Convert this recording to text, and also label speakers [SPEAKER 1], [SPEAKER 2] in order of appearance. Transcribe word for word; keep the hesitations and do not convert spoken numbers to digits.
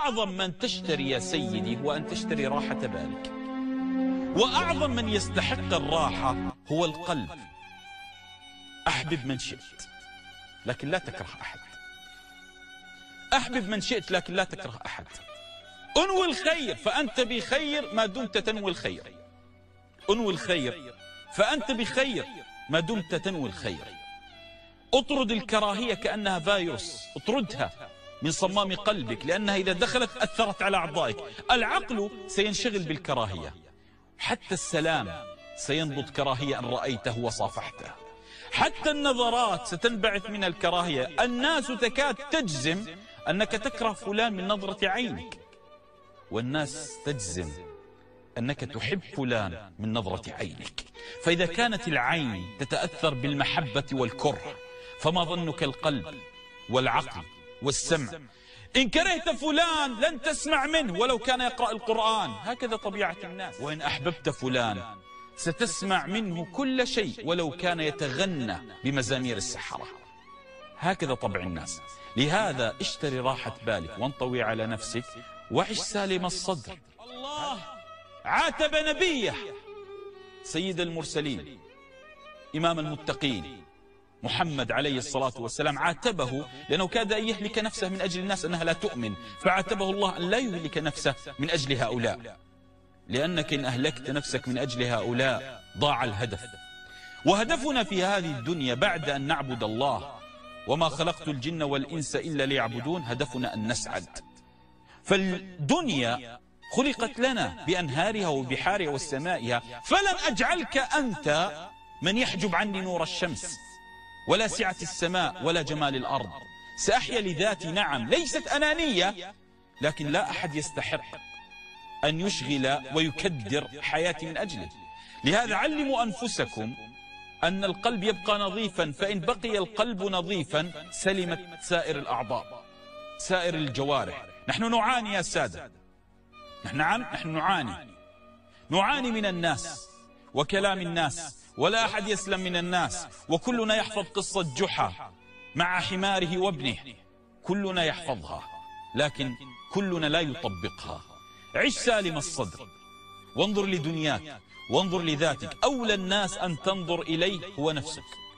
[SPEAKER 1] أعظم من تشتري يا سيدي هو أن تشتري راحة بالك، وأعظم من يستحق الراحة هو القلب. أحبب من شئت لكن لا تكره أحد، أحبب من شئت لكن لا تكره أحد. أنوي الخير فأنت بخير ما دمت تنوي الخير، أنوي الخير فأنت بخير ما دمت تنوي الخير. اطرد الكراهية كأنها فيروس، اطردها من صمام قلبك، لأنها إذا دخلت أثرت على أعضائك. العقل سينشغل بالكراهية، حتى السلام سينبض كراهية أن رأيته وصافحته، حتى النظرات ستنبعث من الكراهية. الناس تكاد تجزم أنك تكره فلان من نظرة عينك، والناس تجزم أنك تحب فلان من نظرة عينك. فإذا كانت العين تتأثر بالمحبة والكره، فما ظنك القلب والعقل والسمع؟ إن كرهت فلان لن تسمع منه ولو كان يقرأ القرآن، هكذا طبيعة الناس. وإن أحببت فلان ستسمع منه كل شيء ولو كان يتغنى بمزامير السحرة، هكذا طبع الناس. لهذا اشتري راحة بالك وانطوي على نفسك وعش سالم الصدر. الله عاتب نبيه سيد المرسلين إمام المتقين محمد عليه الصلاة والسلام، عاتبه لأنه كاد أن يهلك نفسه من أجل الناس أنها لا تؤمن، فعاتبه الله أن لا يهلك نفسه من أجل هؤلاء، لأنك إن أهلكت نفسك من أجل هؤلاء ضاع الهدف. وهدفنا في هذه الدنيا بعد أن نعبد الله، وما خلقت الجن والإنس إلا ليعبدون، هدفنا أن نسعد. فالدنيا خلقت لنا بأنهارها وبحارها وسمائها، فلن أجعلك أنت من يحجب عني نور الشمس ولا سعة السماء ولا جمال الأرض. سأحيا لذاتي، نعم، ليست أنانية، لكن لا أحد يستحق أن يشغل ويكدر حياتي من أجله. لهذا علموا أنفسكم أن القلب يبقى نظيفا، فإن بقي القلب نظيفا سلمت سائر الأعضاء سائر الجوارح. نحن نعاني يا سادة، نحن نحن نعاني نعاني من الناس وكلام الناس، ولا أحد يسلم من الناس، وكلنا يحفظ قصة جحا مع حماره وابنه، كلنا يحفظها لكن كلنا لا يطبقها. عش سالم الصدر وانظر لدنياك وانظر لذاتك. أولى الناس أن تنظر إليه هو نفسك.